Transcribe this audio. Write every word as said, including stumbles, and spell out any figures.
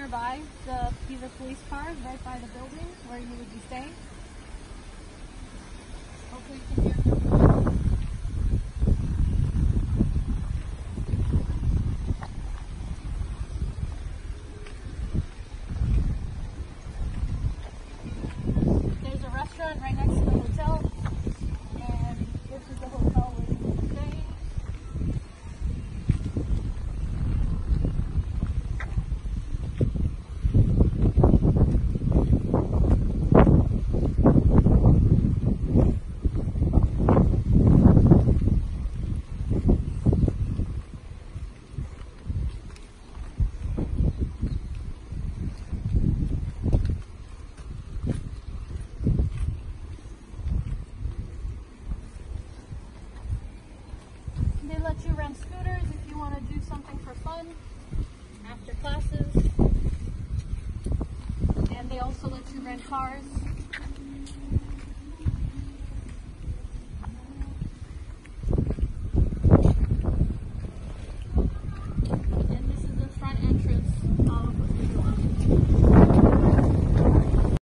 nearby the Pisa police cars right by the building where you would be staying. Hopefully you can hear them. There's a restaurant right next to the hotel, and this is the hotel where you will be staying. They let you rent scooters if you want to do something for fun after classes. And they also let you rent cars